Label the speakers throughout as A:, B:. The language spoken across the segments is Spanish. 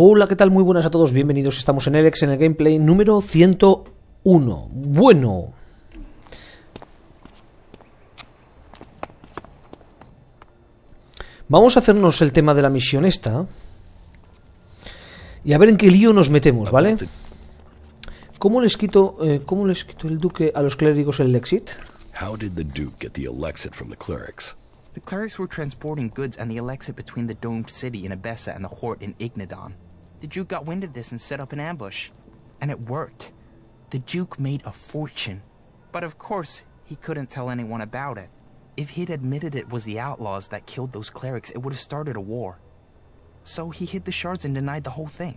A: Hola, ¿qué tal? Muy buenas a todos, bienvenidos. Estamos en Elex en el gameplay número 101. Bueno, vamos a hacernos el tema de la misión esta y a ver en qué lío nos metemos, ¿vale? ¿Cómo les quito el duque a los clérigos el Elexit?
B: How did the Duke get the Elexit from the clerics?
C: The clerics were transporting goods and the Elexit between the domed city in Abessa and the Hort in Ignadon. The Duke got wind of this and set up an ambush. And it worked. The Duke made a fortune. But of course, he couldn't tell anyone about it. If he'd admitted it was the outlaws that killed those clerics, it would have started a war. So he hid the shards and denied the whole thing.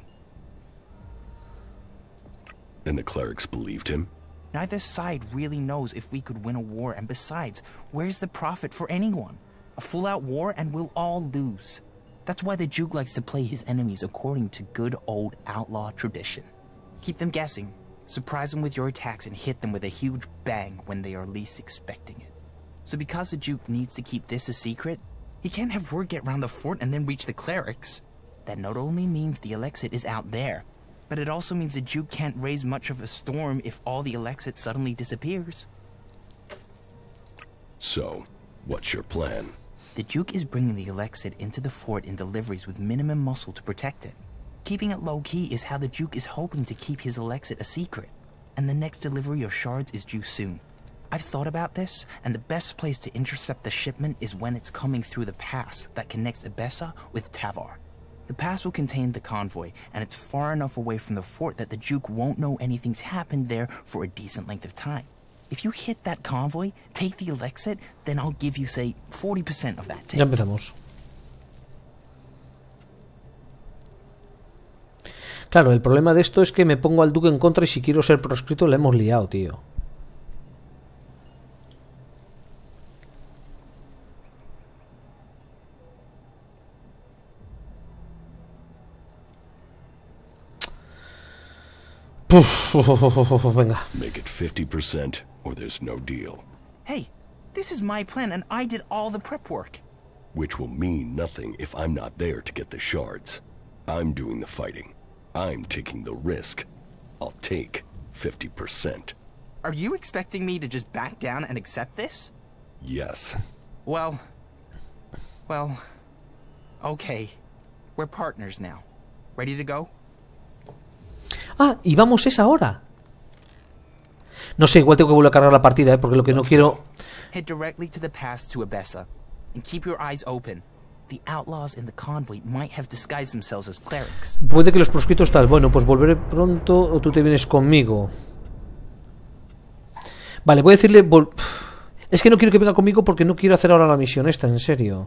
B: And the clerics believed him?
C: Neither side really knows if we could win a war, and besides, where's the profit for anyone? A full-out war and we'll all lose. That's why the Duke likes to play his enemies according to good old outlaw tradition. Keep them guessing, surprise them with your attacks and hit them with a huge bang when they are least expecting it. So because the Duke needs to keep this a secret, he can't have word get round the fort and then reach the clerics. That not only means the Elexit is out there, but it also means the Duke can't raise much of a storm if all the Elexit suddenly disappears.
B: So, what's your plan?
C: The Duke is bringing the Elexit into the fort in deliveries with minimum muscle to protect it. Keeping it low-key is how the Duke is hoping to keep his Elexit a secret. And the next delivery of shards is due soon. I've thought about this, and the best place to intercept the shipment is when it's coming through the pass that connects Abessa with Tavar. The pass will contain the convoy, and it's far enough away from the fort that the Duke won't know anything's happened there for a decent length of time. If you hit that convoy, take the Elexit, then I'll give you, say, 40% of that.
A: Ya empezamos. Claro, el problema de esto es que me pongo al duque en contra y si quiero ser proscrito le hemos liado, tío. Venga.
B: Make it 50% or there's no deal.
C: Hey, this is my plan and I did all the prep work.
B: Which will mean nothing if I'm not there to get the shards. I'm doing the fighting. I'm taking the risk. I'll take 50%.
C: Are you expecting me to just back down and accept this?
B: Yes.
C: Well, okay. We're partners now. Ready to go?
A: Ah, y vamos esa hora. No sé, igual tengo que volver a cargar la partida, porque lo que no quiero...
C: Head directly to the pass to Abessa, and keep your eyes open. The outlaws in the convoy might have disguised themselves as clerics.
A: Puede que los proscritos tal. Bueno, pues volveré pronto o tú te vienes conmigo. Vale, voy a decirle... Es que no quiero que venga conmigo porque no quiero hacer ahora la misión esta, en serio.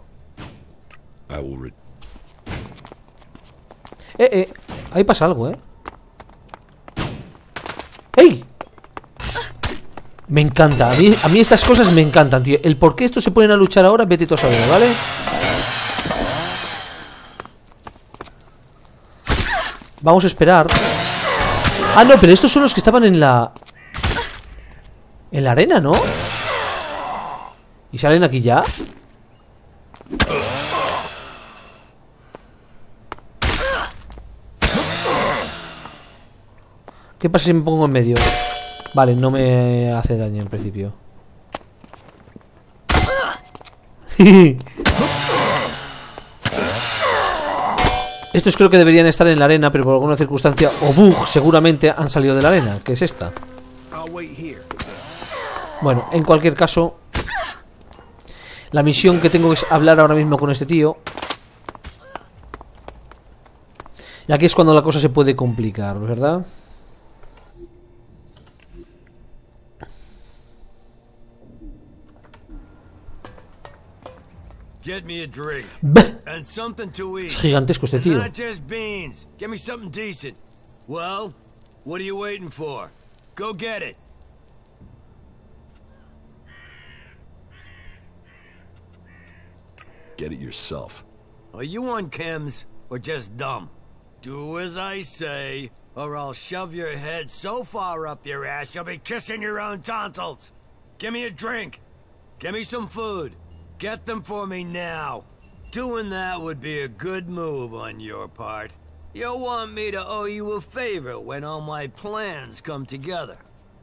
A: Ahí pasa algo, ¡Ey! Me encanta, a mí estas cosas me encantan, tío. El por qué estos se ponen a luchar ahora, vete tú a saber, ¿vale? Vamos a esperar. Ah, no, pero estos son los que estaban en la... En la arena, ¿no? ¿Y salen aquí ya? ¿Qué pasa si me pongo en medio? Vale, no me hace daño en principio. Estos creo que deberían estar en la arena, pero por alguna circunstancia o bug seguramente han salido de la arena, que es esta. Bueno, en cualquier caso, la misión que tengo es hablar ahora mismo con este tío. Y aquí es cuando la cosa se puede complicar, ¿verdad?
D: Get me a drink and something to eat.
A: Es gigantesco este tío.
D: Not just beans. Get me something decent. Well, what are you waiting for? Go get it.
B: Get it yourself.
D: Are you on chems or just dumb? Do as I say, or I'll shove your head so far up your ass you'll be kissing your own tonsils. Give me a drink. Give me some food. Get them for me now. Doing that would be a good move on your part. You'll want me to owe you a favor when all my plans come together.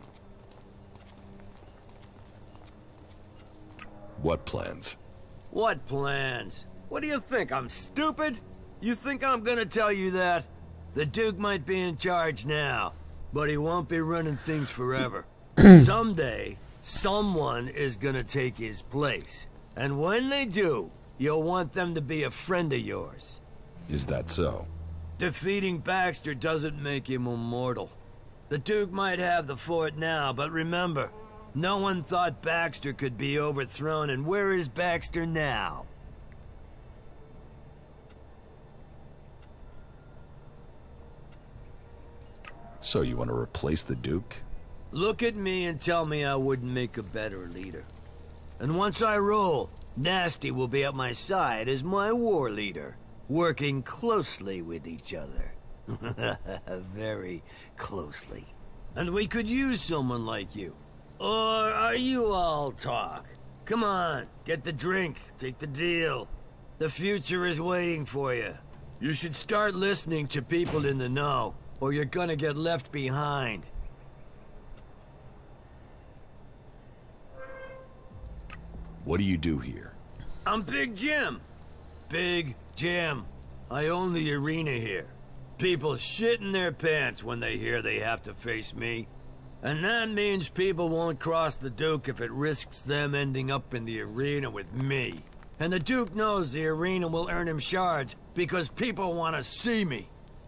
B: What plans?
D: What plans? What do you think, I'm stupid? You think I'm gonna tell you that? The Duke might be in charge now, but he won't be running things forever. Someday, someone is gonna take his place. And when they do, you'll want them to be a friend of yours.
B: Is that so?
D: Defeating Baxter doesn't make him immortal. The Duke might have the fort now, but remember, no one thought Baxter could be overthrown, and where is Baxter now?
B: So you want to replace the Duke?
D: Look at me and tell me I wouldn't make a better leader. And once I rule, Nasty will be at my side as my war leader, working closely with each other. Very closely. And we could use someone like you. Or are you all talk? Come on, get the drink, take the deal. The future is waiting for you. You should start listening to people in the know, or you're gonna get left behind.
B: What do you do here?
D: I'm Big Jim. Big Jim. I own the arena here. People shit in their pants when they hear they have to face me. And that means people won't cross the Duke if it risks them ending up in the arena with me. And the Duke knows the arena will earn him shards because people want to see me.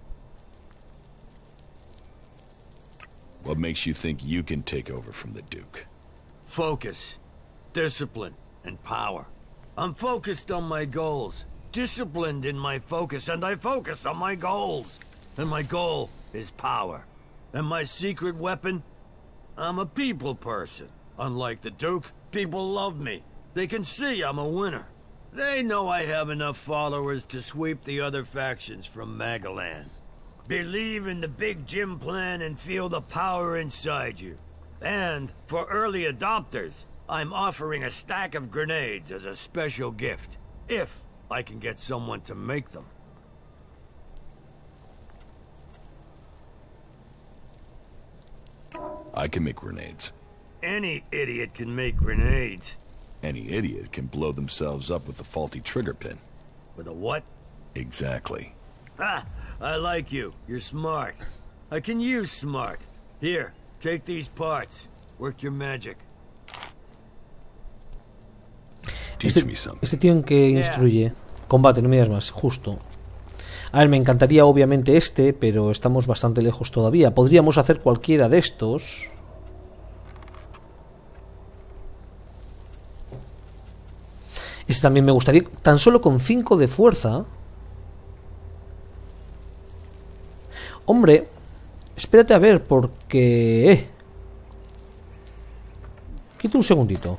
B: What makes you think you can take over from the Duke?
D: Focus, discipline, and power. I'm focused on my goals, disciplined in my focus, and I focus on my goals. And my goal is power. And my secret weapon? I'm a people person. Unlike the Duke, people love me. They can see I'm a winner. They know I have enough followers to sweep the other factions from Magaland. Believe in the Big Jim plan and feel the power inside you. And for early adopters, I'm offering a stack of grenades as a special gift, if I can get someone to make them.
B: I can make grenades.
D: Any idiot can make grenades.
B: Any idiot can blow themselves up with a faulty trigger pin.
D: With a what?
B: Exactly.
D: Ah, I like you. You're smart. I can use smart. Here, take these parts. Work your magic.
B: Teach me something.
A: Este tío en que instruye. Combate, no me digas más, justo. A ver, me encantaría obviamente este, pero estamos bastante lejos todavía. Podríamos hacer cualquiera de estos. Este también me gustaría. Tan solo con 5 de fuerza. Hombre, espérate a ver, porque... Quita un segundito.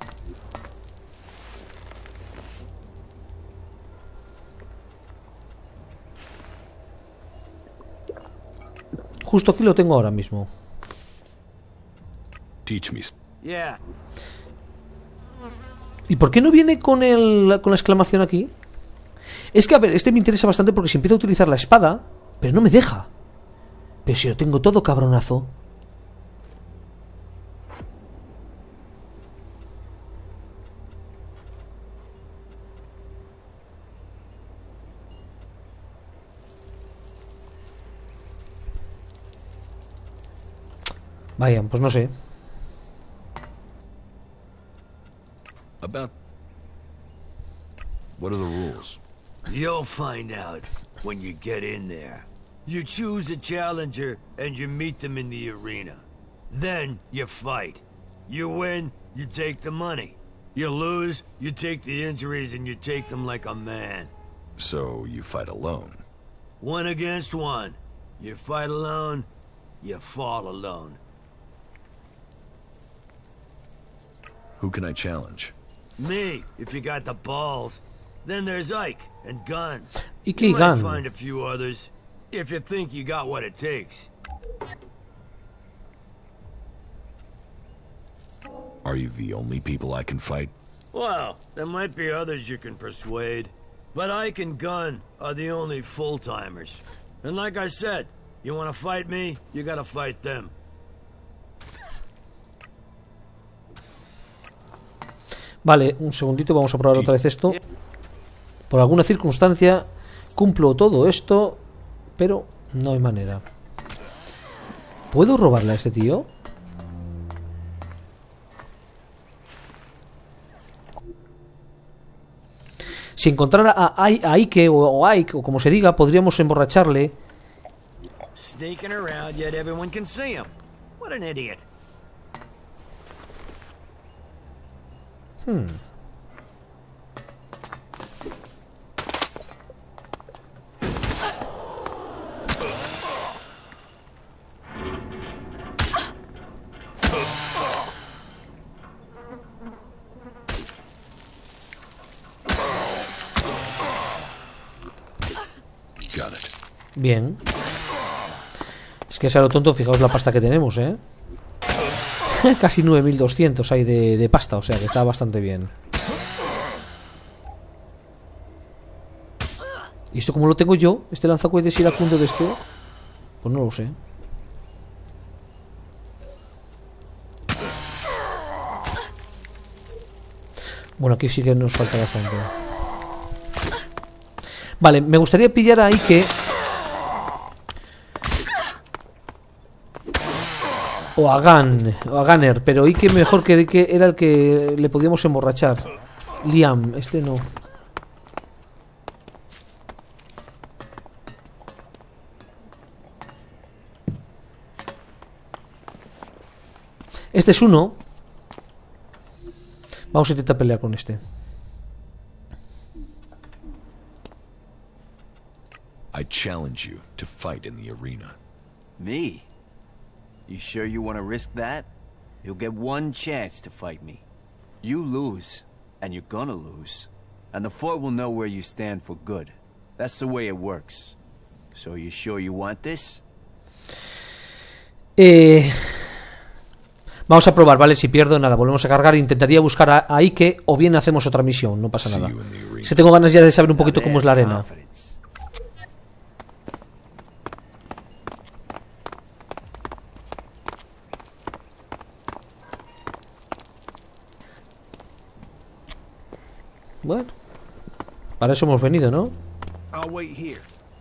A: Justo aquí lo tengo ahora mismo.
B: Teach me.
D: Yeah.
A: ¿Y por qué no viene con la exclamación aquí? Es que, a ver, este me interesa bastante porque si empiezo a utilizar la espada, pero no me deja. Pero si lo tengo todo, cabronazo. Vaya, pues no sé.
B: About... What are the rules?
D: You'll find out when you get in there. You choose a challenger and you meet them in the arena. Then you fight. You win, you take the money. You lose, you take the injuries and you take them like a man.
B: So you fight alone?
D: 1 against 1. You fight alone, you fall alone.
B: Who can I challenge?
D: Me, if you got the balls. Then there's Ike and Gunn.
A: Ike
D: You
A: y
D: might
A: Gunn.
D: find a few others, if you think you got what it takes.
B: Are you the only people I can fight?
D: Well, there might be others you can persuade. But Ike and Gunn are the only full-timers. And like I said, you want to fight me, you gotta fight them.
A: Vale, un segundito, vamos a probar otra vez esto. Por alguna circunstancia cumplo todo esto, pero no hay manera. ¿Puedo robarle a este tío? Si encontrara a Ike o Ike, o como se diga, podríamos emborracharle.
D: Sneaking around, yet everyone can see him. What an idiot.
B: Got it.
A: Bien. Es que sea lo tonto, fijaos la pasta que tenemos, ¿eh? Casi 9200 hay de pasta, o sea que está bastante bien. ¿Y esto cómo lo tengo yo? ¿Este lanzacohetes iracundo de este? Pues no lo sé. Bueno, aquí sí que nos falta bastante. Vale, me gustaría pillar a Ike o a Gunner, pero Ike mejor que Ike era el que le podíamos emborrachar. Liam, este no. Este es uno. Vamos a intentar pelear con este.
B: I challenge you to fight in the arena.
E: Me? You sure you want to risk that? You'll get one chance to fight me. You lose, and you're gonna lose. And the fort will know where you stand for good. That's the way it works. So you sure you want this?
A: Vamos a probar, ¿vale? Si pierdo, nada, volvemos a cargar. Intentaría buscar a Ike o bien hacemos otra misión, no pasa nada. Es que tengo ganas ya de saber un poquito cómo es la arena. Bueno, para eso hemos venido, ¿no?
E: I'll wait here.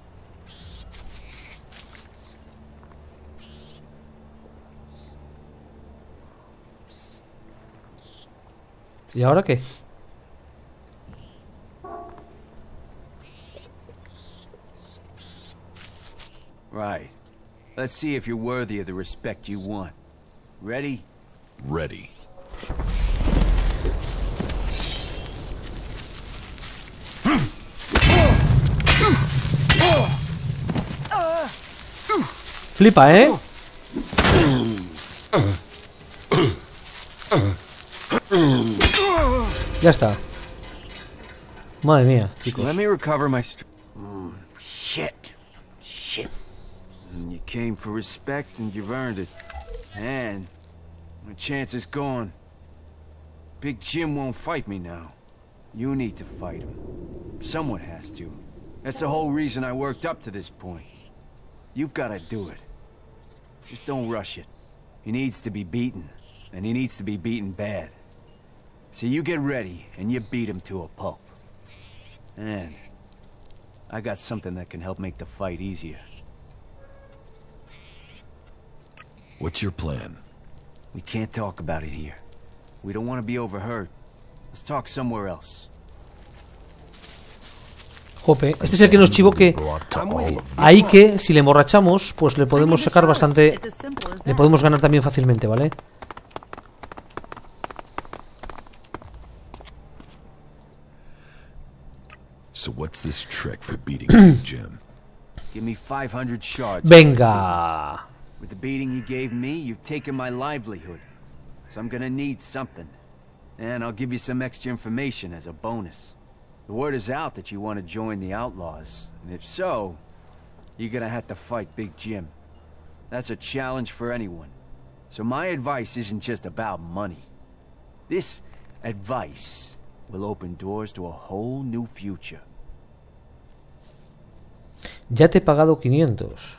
A: ¿Y ahora qué?
E: Right. Let's see if you're worthy of the respect you want. Ready?
B: Ready.
A: Flipa, ¿eh? Ya está. Madre mía, chicos.
E: Let me recover my shit. You came for respect and you've earned it. And my chance is gone. Big Jim won't fight me now. You need to fight him. Someone has to. That's the whole reason I worked up to this point. You've got to do it. Just don't rush it. He needs to be beaten, and he needs to be beaten bad. So you get ready, and you beat him to a pulp. And I got something that can help make the fight easier.
B: What's your plan?
E: We can't talk about it here. We don't want to be overheard. Let's talk somewhere else.
A: Jope, este es el que nos chivó que a Ike, si le emborrachamos, pues le podemos sacar bastante. Le podemos ganar también fácilmente, ¿vale?
B: So what's this trick for beating Big Jim?
E: Give me 500 shards.
A: Venga.
E: With the beating you gave me, you've taken my livelihood. So I'm gonna need something. And I'll give you some extra information as a bonus. The word is out that you want to join the Outlaws, and if so, you're gonna have to fight Big Jim. That's a challenge for anyone. So my advice isn't just about money. This advice will open doors to a whole new future.
A: Ya te he pagado 500.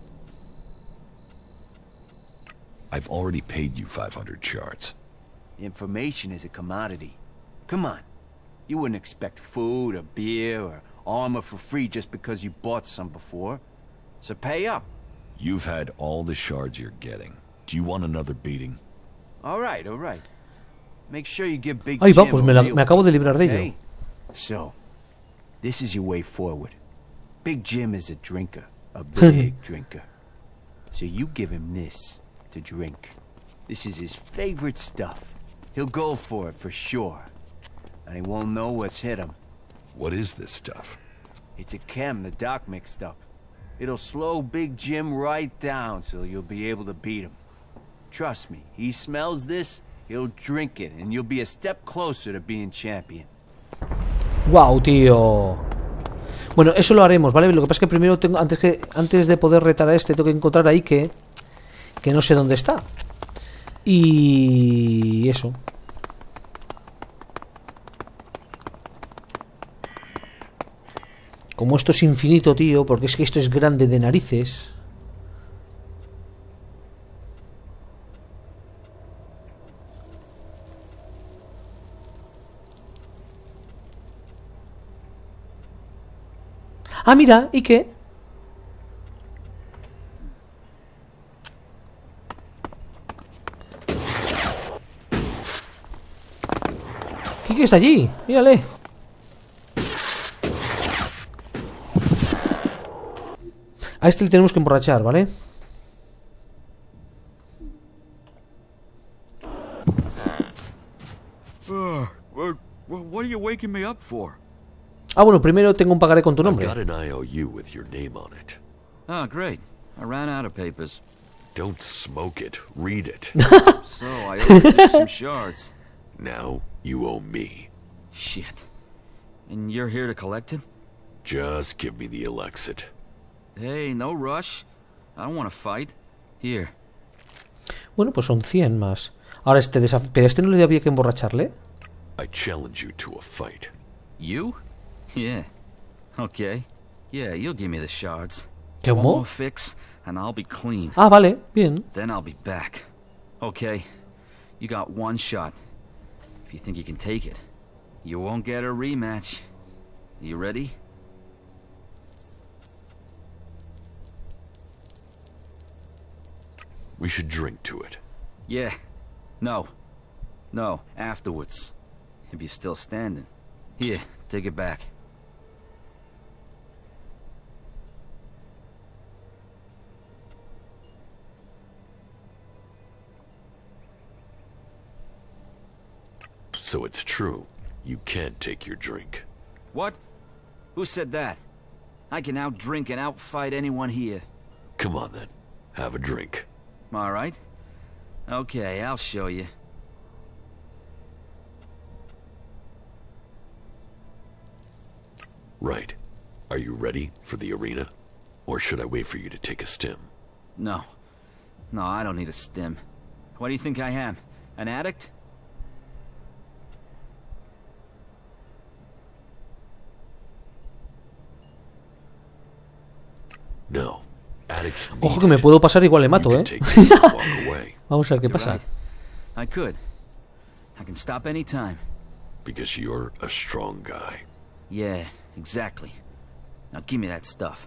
B: I've already paid you 500 shards.
E: Information is a commodity. Come on. You wouldn't expect food or beer or armor for free just because you bought some before. So pay up.
B: You've had all the shards you're getting. Do you want another beating?
E: All right, all right. Make sure you give Big
A: Ahí va,
E: Jim
A: pues
E: a
A: me
E: real
A: acabo de
E: beating,
A: librar de
E: okay?
A: ello.
E: So, this is your way forward. Big Jim is a drinker, a big drinker. So you give him this to drink. This is his favorite stuff. He'll go for it for sure. And he won't know what's hit him.
B: What is this stuff?
E: It's a chem the Doc mixed up. It'll slow Big Jim right down so you'll be able to beat him. Trust me, he smells this, he'll drink it, and you'll be a step closer to being champion.
A: Wow, tío. Bueno, eso lo haremos, ¿vale? Lo que pasa es que primero tengo, antes de poder retar a este, tengo que encontrar a Ike, que no sé dónde está. Y eso. Como esto es infinito, tío, porque es que esto es grande de narices. Ah, mira, ¿y qué? Kike está allí, mírale. A este le tenemos que emborrachar, ¿vale?
F: What are you waking me up for?
A: Ah, bueno, primero tengo un pagaré con tu
B: I've
A: nombre.
B: got an IOU with your name on it.
F: Oh, great. I ran out of papers.
B: Don't smoke it. Read it.
F: So I owe you some shards.
B: Now you owe me.
F: Shit. And you're here to collect it?
B: Just give me the Alexit.
F: Hey, no rush. I don't want to fight. Here.
A: Bueno, pues son 100 más. Ahora este desafío... ¿Pero este no le había que emborracharle?
B: I challenge you to a fight.
F: You? Yeah. Okay. Yeah, you'll give me the shards.
A: ¿Qué
F: One
A: humo?
F: more fix, and I'll be clean.
A: Ah, vale, bien.
F: Then I'll be back. Okay. You got one shot. If you think you can take it, you won't get a rematch. You ready?
B: We should drink to it.
F: Yeah. No. No, afterwards. If you're still standing. Here, take it back.
B: So it's true. You can't take your drink.
F: What? Who said that? I can outdrink and outfight anyone here.
B: Come on then. Have a drink.
F: All right. Okay, I'll show you.
B: Right. Are you ready for the arena? Or should I wait for you to take a stim?
F: No. No, I don't need a stim. What do you think I am? An addict?
B: No. Addicts need
A: Ojo que me
B: it.
A: puedo pasar, igual le mato,
B: You
A: ¿eh?
B: can take this and walk away.
A: Vamos a ver qué
F: You're
A: pasa.
F: right. I could. I can stop any time.
B: Because you're a strong guy.
F: Yeah, exactly. Now give me that stuff.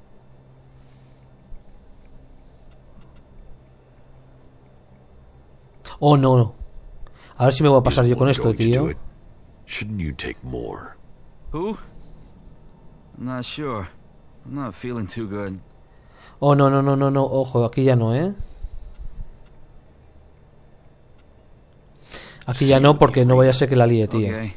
A: Oh, no, no. A ver si me voy a
B: Is
A: pasar yo con
B: one
A: esto,
B: going to do
A: tío.
B: it? Shouldn't you take more?
F: Who? I'm not sure. I'm not feeling too good.
A: Oh, no, no, no, no, no. Ojo, aquí ya no, ¿eh? Aquí ya no, porque no vaya a ser que la líe, tío.
F: Okay.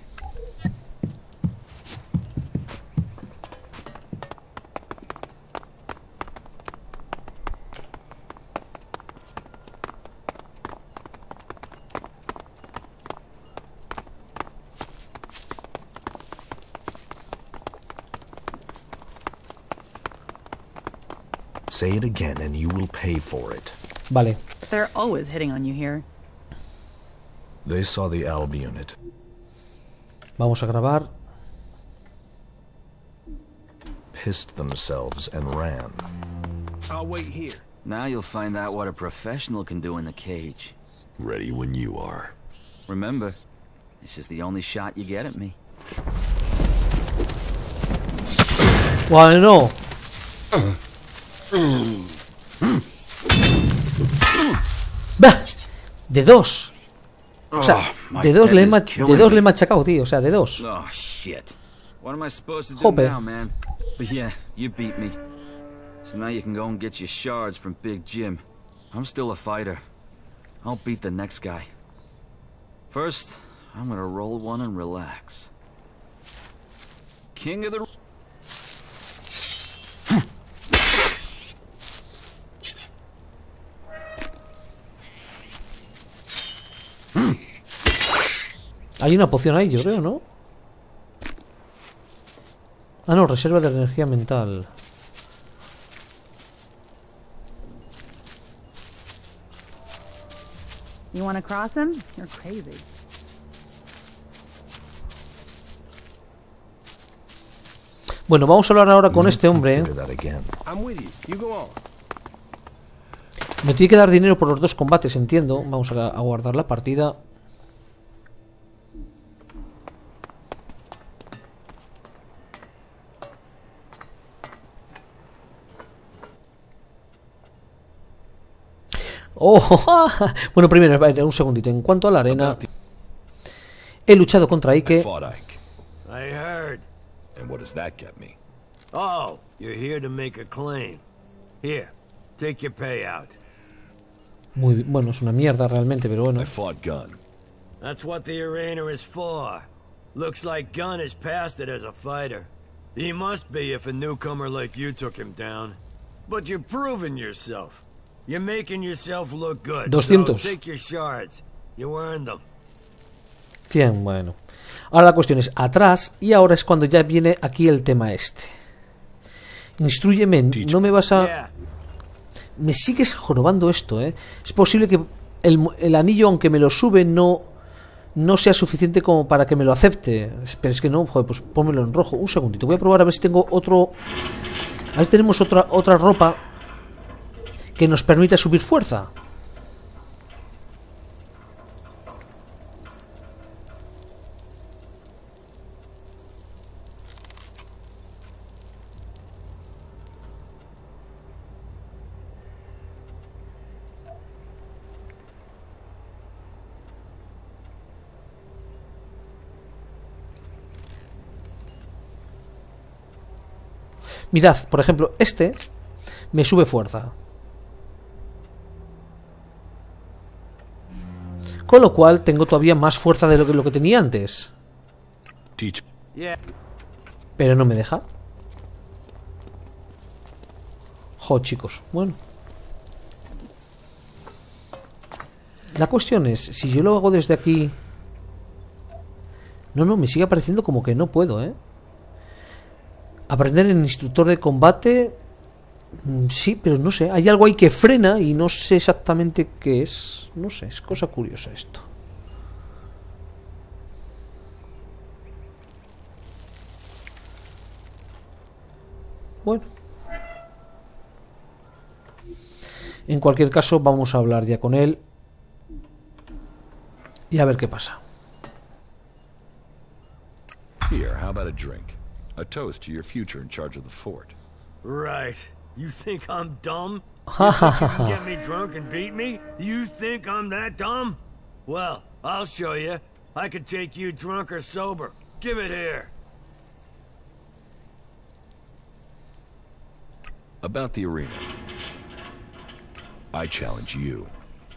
G: Say it again and you will pay for it.
A: Vale.
H: They're always hitting on you here.
G: They saw the Alb unit.
A: Vamos a grabar.
G: pissed themselves and ran.
E: I'll wait here.
F: Now you'll find out what a professional can do in the cage.
B: Ready when you are.
F: Remember, this is the only shot you get at me.
A: Bueno. Bah, de dos. O sea, de dos le he machacado, tío. O sea, de dos.
F: Oh, shit. What am I supposed to do
A: Jope.
F: now, man? But yeah, you beat me. So now you can go and get your shards from Big Jim. I'm still a fighter. I'll beat the next guy. First, I'm gonna roll one and relax. King of the...
A: Hay una poción ahí, yo creo, ¿no? Ah, no, reserva de energía mental.
H: You want to cross him? You're crazy.
A: Bueno, vamos a hablar ahora con este hombre.
G: Consider that again.
E: I'm with you. You go on.
A: Me tiene que dar dinero por los dos combates, entiendo. Vamos a guardar la partida. Oh, bueno, primero, un segundito. En cuanto a la arena, he luchado contra
B: I
A: Ike.
B: fought Ike.
D: I heard.
B: And what does that get me?
D: Oh, you're here to make a claim. Here, take your payout.
A: Muy bueno, es una mierda realmente, pero bueno.
B: I fought Gunn.
D: That's what the arena is for. Looks like Gunn has passed it as a fighter. He must be if a newcomer like you took him down. But you're proving yourself. You're making yourself look good.
A: 200.
D: So take your shards. You earned them.
A: 100, bueno. Ahora la cuestión es atrás, y ahora es cuando ya viene aquí el tema este. Instrúyeme, no me vas a...
D: Yeah.
A: Me sigues jorobando esto, ¿eh? Es posible que el anillo, aunque me lo sube, no sea suficiente como para que me lo acepte. Pero es que no, joder, pues pónmelo en rojo. Un segundito, voy a probar a ver si tengo otro... A ver si tenemos otra ropa que nos permita subir fuerza. Mirad, por ejemplo, este me sube fuerza. Con lo cual tengo todavía más fuerza de lo que tenía antes.
B: Teach.
D: Yeah.
A: Pero no me deja. Jo, chicos. Bueno. La cuestión es, si yo lo hago desde aquí... No, me sigue apareciendo como que no puedo, ¿eh? Aprender el instructor de combate... Sí, pero no sé. Hay algo ahí que frena y no sé exactamente qué es. No sé, es cosa curiosa esto. Bueno. En cualquier caso, vamos a hablar ya con él. Y a ver qué pasa.
B: Here, how about a drink? A toast to your future in charge of the fort.
D: Right. You think I'm dumb? You think you can get me drunk and beat me? You think I'm that dumb? Well, I'll show you. I could take you drunk or sober. Give it here.
B: About the arena. I challenge you.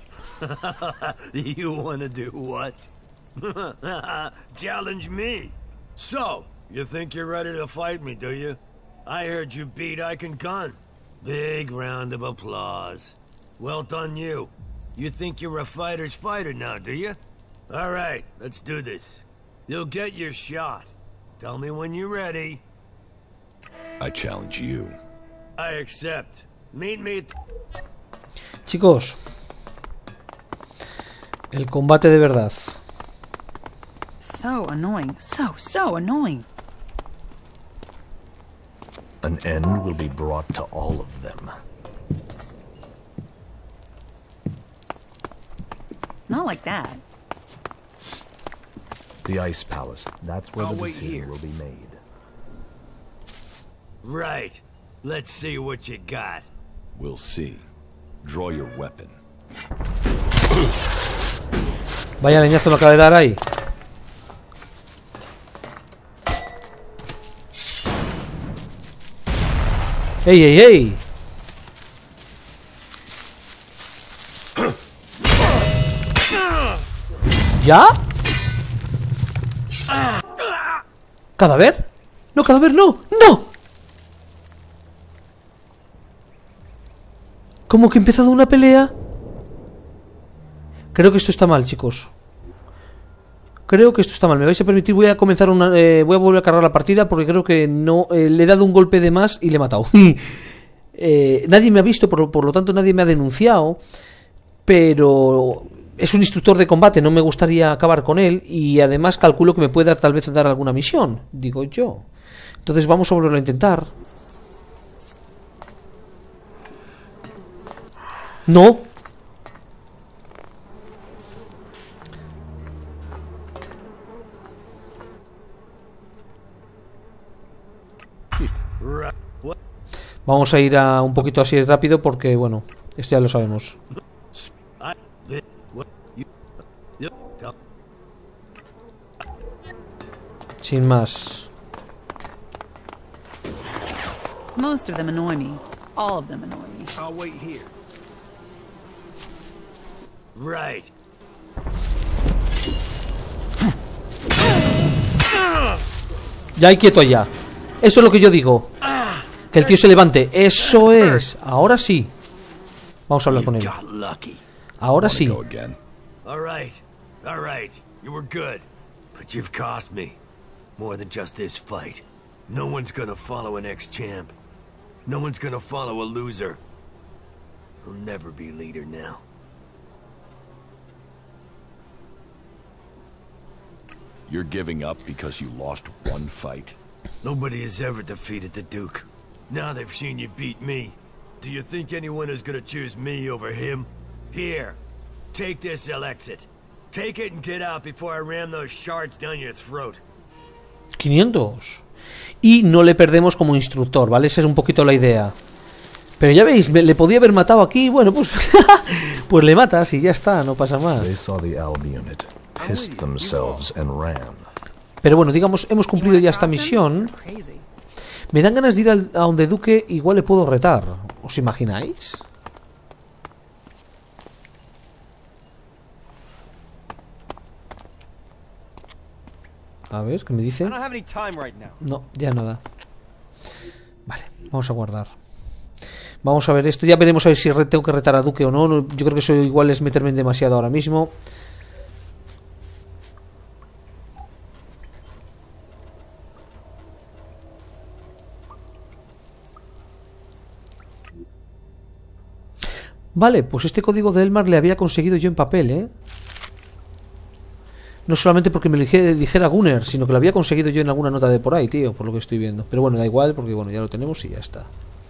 D: You want to do what? Challenge me. So, you think you're ready to fight me, do you? I heard you beat Ike and Gunn. Big round of applause. Well done, you. You think you're a fighter's fighter now, do you? All right, let's do this. You'll get your shot. Tell me when you're ready.
B: I challenge you.
D: I accept. Meet me.
A: Chicos, el combate de verdad.
H: So annoying. So annoying.
G: An end will be brought to all of them.
H: Not like that.
G: The Ice Palace. That's where the decision will be made.
D: Right. Let's see what you got.
B: We'll see. Draw your weapon.
A: Vaya leñazo me acaba de dar ahí. ¡Ey, ey, ey! ¿Ya? ¿Cadáver? ¡No, cadáver, no! ¡No! ¿Cómo que he empezado una pelea? Creo que esto está mal, chicos. Creo que esto está mal. Me vais a permitir, voy a comenzar una... voy a volver a cargar la partida porque creo que no... le he dado un golpe de más y le he matado. Nadie me ha visto, por lo tanto nadie me ha denunciado. Pero... es un instructor de combate, no me gustaría acabar con él. Y además calculo que me puede dar, tal vez dar alguna misión, digo yo. Entonces vamos a volverlo a intentar. ¡No! Vamos a ir a un poquito así rápido porque, bueno, esto ya lo sabemos. Sin más.
H: Most of them annoy me. All of them annoy me.
E: I'll wait here.
D: Right.
A: Ya hay quieto allá. Eso es lo que yo digo. Que el tío se levante. Eso es. Ahora sí. Vamos a hablar con él. Ahora sí.
D: All right. You were good, but you've cost me more than just this fight. No one's gonna follow an ex-champ. No one's gonna follow a loser. I'll never be leader now.
B: You're giving up because you lost one fight?
D: Nobody has ever defeated the Duke. Now they've seen you beat me. Do you think anyone is gonna choose me over him? Here, take this Elexit. Take it and get out before I ram those shards down your throat.
A: 500. Y no le perdemos como instructor, ¿vale? Esa es un poquito la idea. Pero ya veis, le podía haber matado aquí. Bueno, pues pues le matas y ya está, no pasa más. Pero bueno, digamos, hemos cumplido ya esta misión. Me dan ganas de ir a donde Duque. Igual le puedo retar. ¿Os imagináis? A ver, ¿qué me dice? No, ya nada. Vale, vamos a guardar. Vamos a ver esto. Ya veremos a ver si tengo que retar a Duque o no. Yo creo que eso igual es meterme en demasiado ahora mismo. Vale, pues este código de Elmar le había conseguido yo en papel, ¿eh? No solamente porque me lo dijera Gunner, sino que lo había conseguido yo en alguna nota de por ahí, tío, por lo que estoy viendo. Pero bueno, da igual, porque bueno, ya lo tenemos y ya está.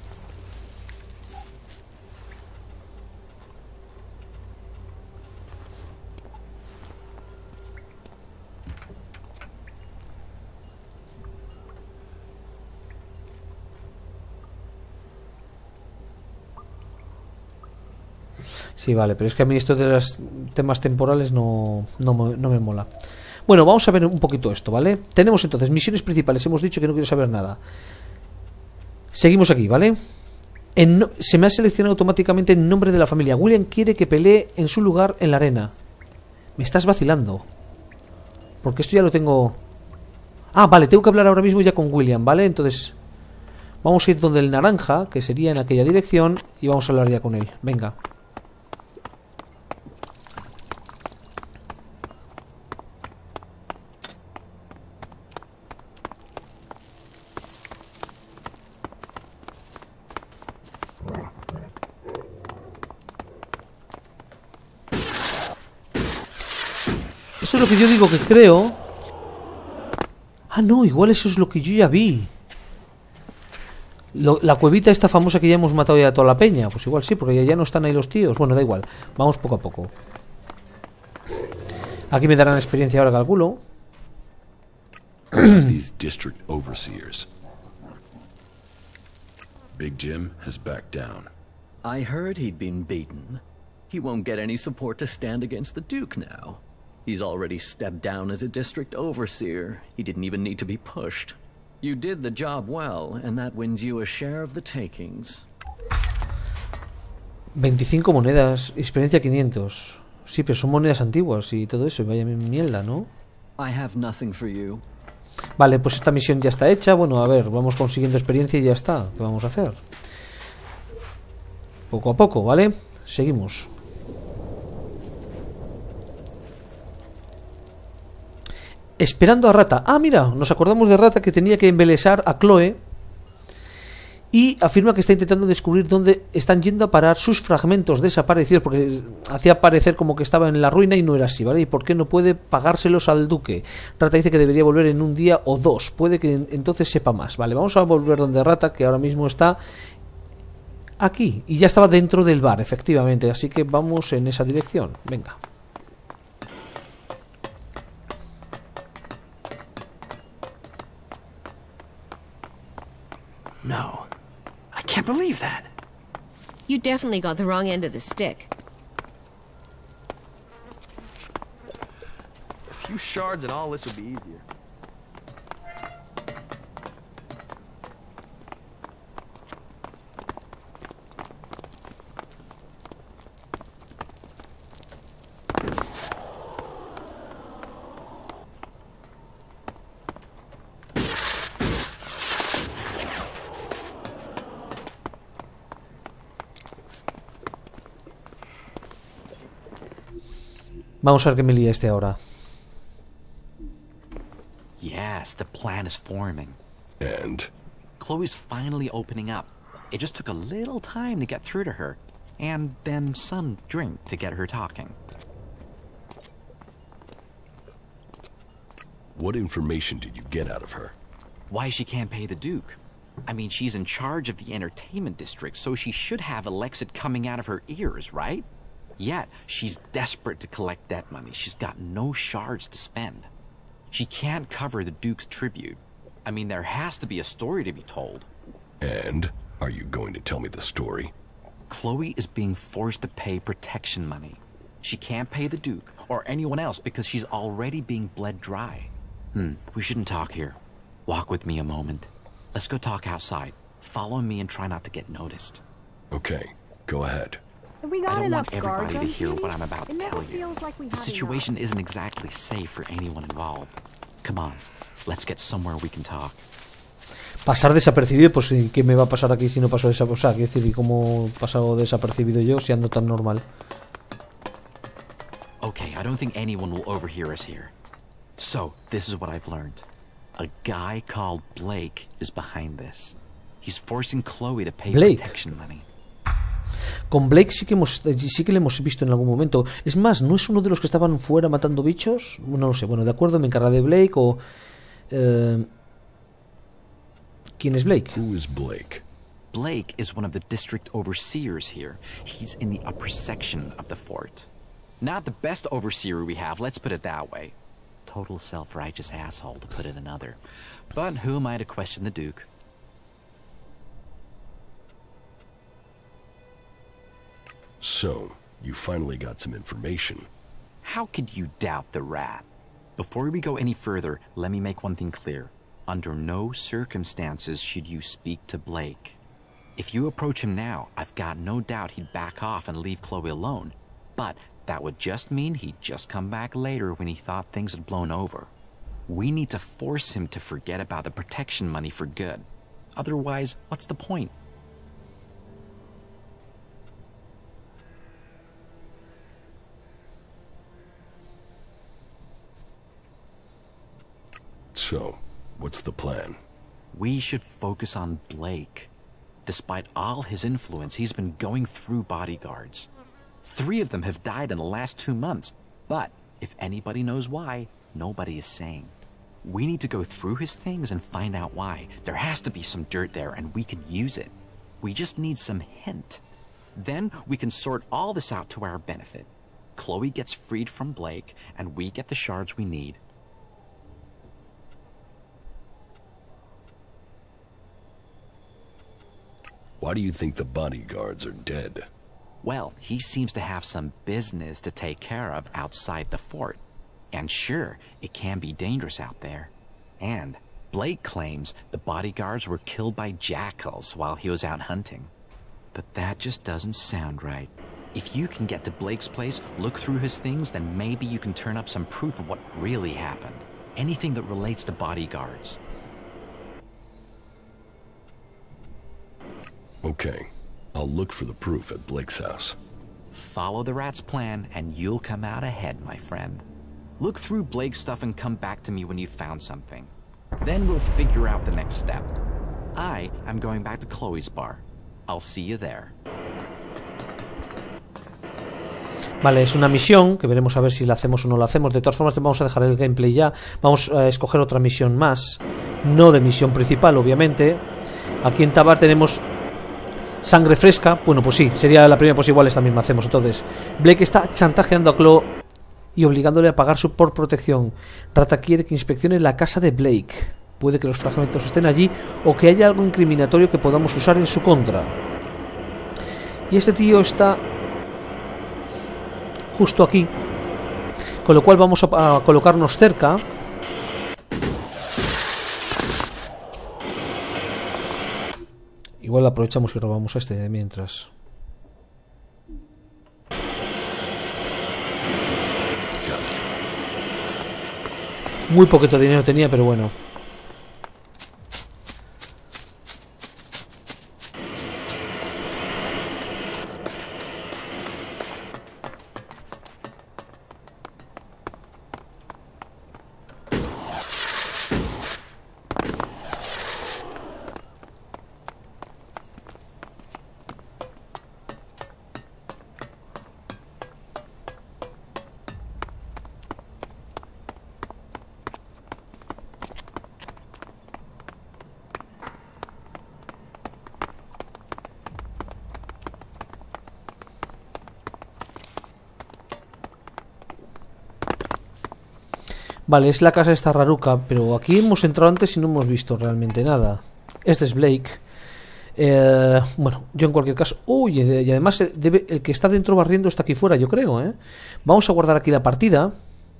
A: Sí, vale, pero es que a mí esto de los temas temporales no me mola. Bueno, vamos a ver un poquito esto, ¿vale? Tenemos entonces misiones principales. Hemos dicho que no quiero saber nada. Seguimos aquí, ¿vale? Se me ha seleccionado automáticamente el nombre de la familia. William quiere que pelee en su lugar en la arena. Me estás vacilando. Porque esto ya lo tengo... Ah, vale, tengo que hablar ahora mismo ya con William, ¿vale? Entonces vamos a ir donde el naranja, que sería en aquella dirección, y vamos a hablar ya con él. Venga. Eso es lo que yo digo que creo. Ah, no, igual eso es lo que yo ya vi. La cuevita esta famosa que ya hemos matado ya a toda la peña. Pues igual sí, porque ya no están ahí los tíos. Bueno, da igual. Vamos poco a poco. Aquí me darán experiencia ahora, calculo.
B: These district overseers. Big Jim has backed down.
I: I heard he'd been beaten. He won't get any support to stand against the Duke now. He's already stepped down as a district overseer. He didn't even need to be pushed. You did the job well, and that wins you a share of the takings.
A: 25 monedas, experiencia 500. Sí, pero son monedas antiguas y todo eso. Vaya mierda, ¿no?
I: I have nothing for you.
A: Vale, pues esta misión ya está hecha. Bueno, a ver, vamos consiguiendo experiencia y ya está. ¿Qué vamos a hacer? Poco a poco, ¿vale? Seguimos. Esperando a Rata. Ah, mira, nos acordamos de Rata que tenía que embelesar a Chloe. Y afirma que está intentando descubrir dónde están yendo a parar sus fragmentos desaparecidos, porque hacía parecer como que estaba en la ruina y no era así, ¿vale? ¿Y por qué no puede pagárselos al duque? Rata dice que debería volver en un día o dos, puede que entonces sepa más. Vale, vamos a volver donde Rata, que ahora mismo está aquí, y ya estaba dentro del bar, efectivamente, así que vamos en esa dirección. Venga.
J: No. I can't believe that.
K: You definitely got the wrong end of the stick.
J: A few shards and all this will be easier.
A: Vamos a ver qué me lía este ahora.
L: Yes, the plan is forming.
B: And?
L: Chloe's finally opening up. It just took a little time to get through to her. And then some drink to get her talking.
B: What information did you get out of her?
L: Why she can't pay the Duke. I mean, she's in charge of the entertainment district, so she should have Alexid coming out of her ears, right? Yet, she's desperate to collect that money. She's got no shards to spend. She can't cover the Duke's tribute. I mean, there has to be a story to be told.
B: And? Are you going to tell me the story?
L: Chloe is being forced to pay protection money. She can't pay the Duke or anyone else because she's already being bled dry. We shouldn't talk here. Walk with me a moment. Let's go talk outside. Follow me and try not to get noticed.
B: Okay, go ahead.
L: I don't want everybody to hear what I'm about to tell you. The situation isn't exactly safe for anyone involved. Come on, let's get somewhere we can talk.
A: Pasar desapercibido, pues ¿qué me va a pasar aquí si no paso desapercibido? O sea, quiero decir, ¿y cómo he pasado desapercibido yo si ando tan normal?
L: Okay, I don't think anyone will overhear us here. So, this is what I've learned. A guy called Blake is behind this. He's forcing Chloe to pay protection money.
A: Con Blake sí que le hemos visto en algún momento. Es más, ¿no es uno de los que estaban fuera matando bichos? No lo sé. Bueno, de acuerdo, me encargaré de Blake o... ¿Quién es Blake?
B: Who is Blake?
L: Blake is one of the district overseers here. He's in the upper section of the fort. Not the best overseer we have, let's put it that way. Total self-righteous asshole, to put it another. But who am I to question the Duke?
B: So, you finally got some information.
L: How could you doubt the rat? Before we go any further, let me make one thing clear. Under no circumstances should you speak to Blake. If you approach him now, I've got no doubt he'd back off and leave Chloe alone. But that would just mean he'd just come back later when he thought things had blown over. We need to force him to forget about the protection money for good. Otherwise, what's the point?
B: So, what's the plan?
L: We should focus on Blake. Despite all his influence, he's been going through bodyguards. 3 of them have died in the last 2 months. But if anybody knows why, nobody is saying. We need to go through his things and find out why. There has to be some dirt there, and we could use it. We just need some hint. Then we can sort all this out to our benefit. Chloe gets freed from Blake, and we get the shards we need.
B: Why do you think the bodyguards are dead?
L: Well, he seems to have some business to take care of outside the fort. And sure, it can be dangerous out there. And Blake claims the bodyguards were killed by jackals while he was out hunting. But that just doesn't sound right. If you can get to Blake's place, look through his things, then maybe you can turn up some proof of what really happened. Anything that relates to bodyguards.
B: Okay, I'll look for the proof at Blake's house.
L: Follow the rat's plan and you'll come out ahead, my friend. Look through Blake's stuff and come back to me when you've found something. Then we'll figure out the next step. I am going back to Chloe's bar. I'll see you there.
A: Vale, es una misión que veremos a ver si la hacemos o no la hacemos. De todas formas, vamos a dejar el gameplay ya. Vamos a escoger otra misión más. No de misión principal, obviamente. Aquí en Tabar tenemos sangre fresca. Bueno, pues sí, sería la primera, pues igual esta misma hacemos. Entonces, Blake está chantajeando a Chloe y obligándole a pagar por protección. Rata quiere que inspeccione la casa de Blake. Puede que los fragmentos estén allí o que haya algo incriminatorio que podamos usar en su contra. Y este tío está justo aquí, con lo cual vamos a colocarnos cerca. Igual aprovechamos y robamos este de mientras. Muy poquito dinero tenía, pero bueno. Vale, es la casa de esta raruca, pero aquí hemos entrado antes y no hemos visto realmente nada. Este es Blake. Bueno, yo en cualquier caso... Uy, y además el que está dentro barriendo está aquí fuera, yo creo, ¿eh? Vamos a guardar aquí la partida.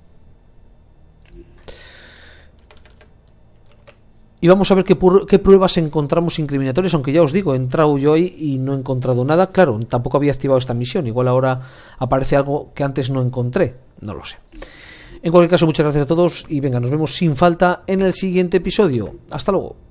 A: Y vamos a ver qué pruebas encontramos incriminatorias, aunque ya os digo, he entrado yo ahí y no he encontrado nada. Claro, tampoco había activado esta misión. Igual ahora aparece algo que antes no encontré. No lo sé. En cualquier caso, muchas gracias a todos y venga, nos vemos sin falta en el siguiente episodio. Hasta luego.